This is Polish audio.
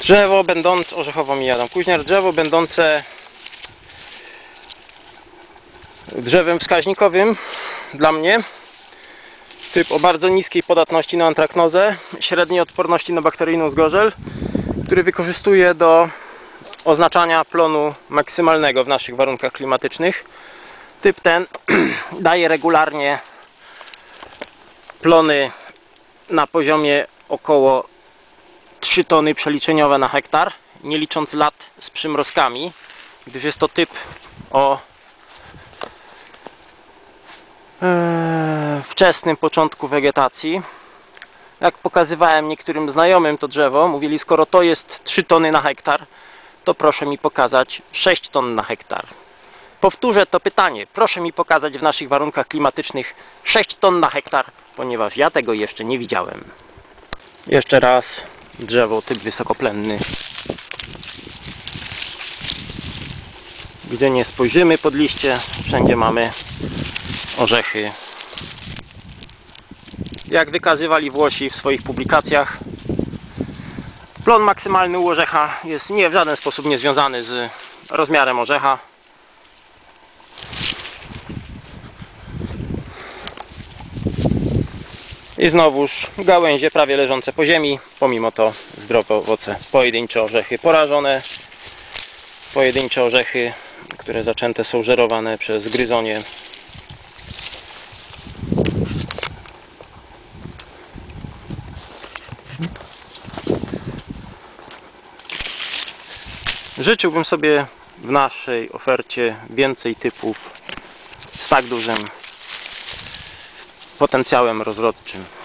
Drzewo będące, orzechowo mi Adam Kuźniar, drzewo będące drzewem wskaźnikowym dla mnie. Typ o bardzo niskiej podatności na antraknozę, średniej odporności na bakteryjną zgorzel, który wykorzystuję do oznaczania plonu maksymalnego w naszych warunkach klimatycznych. Typ ten daje regularnie plony na poziomie około 3 tony przeliczeniowe na hektar, nie licząc lat z przymrozkami, gdyż jest to typ o wczesnym początku wegetacji. Jak pokazywałem niektórym znajomym to drzewo, mówili, skoro to jest 3 tony na hektar, to proszę mi pokazać 6 ton na hektar. Powtórzę to pytanie, proszę mi pokazać w naszych warunkach klimatycznych 6 ton na hektar, ponieważ ja tego jeszcze nie widziałem. Jeszcze raz, drzewo typ wysokoplenny. Gdzie nie spojrzymy pod liście, wszędzie mamy orzechy. Jak wykazywali Włosi w swoich publikacjach, plon maksymalny u orzecha jest w żaden sposób niezwiązany z rozmiarem orzecha. I znowuż gałęzie prawie leżące po ziemi, pomimo to zdrowe owoce. Pojedyncze orzechy porażone, pojedyncze orzechy, które zaczęte są żerowane przez gryzonie. Życzyłbym sobie w naszej ofercie więcej typów z tak dużym potencjałem rozrodczym.